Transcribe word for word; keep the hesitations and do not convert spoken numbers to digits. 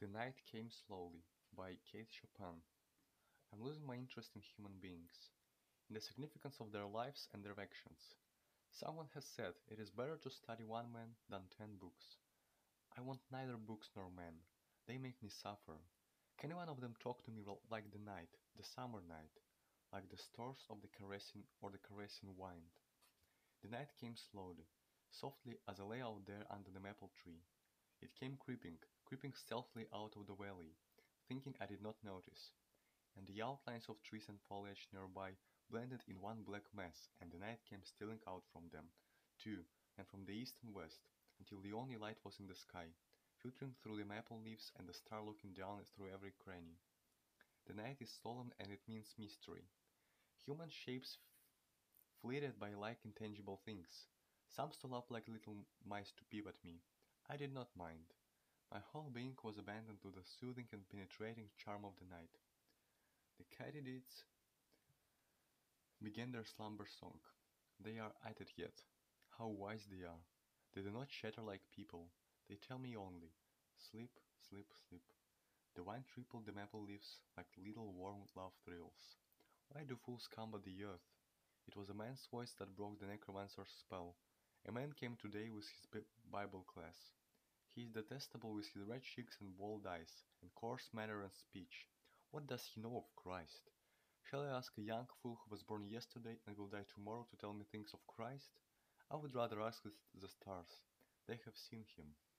The Night Came Slowly by Kate Chopin. I'm losing my interest in human beings, in the significance of their lives and their actions. Someone has said it is better to study one man than ten books. I want neither books nor men. They make me suffer. Can one of them talk to me like the night, the summer night, like the stars of the caressing or the caressing wind? The night came slowly, softly as I lay out there under the maple tree. It came creeping, creeping stealthily out of the valley, thinking I did not notice, and the outlines of trees and foliage nearby blended in one black mass, and the night came stealing out from them, too, and from the east and west, until the only light was in the sky, filtering through the maple leaves and the star looking down through every cranny. The night is solemn and it means mystery. Human shapes flitted by like intangible things. Some stole up like little mice to peep at me. I did not mind. My whole being was abandoned to the soothing and penetrating charm of the night. The katydids began their slumber song. They are at it yet. How wise they are! They do not chatter like people. They tell me only, sleep, sleep, sleep. The wind rippled the maple leaves like little warm love thrills. Why do fools combat the earth? It was a man's voice that broke the necromancer's spell. A man came today with his Bi- Bible class. He is detestable with his red cheeks and bold eyes, and coarse manner and speech. What does he know of Christ? Shall I ask a young fool who was born yesterday and will die tomorrow to tell me things of Christ? I would rather ask the the stars. They have seen him.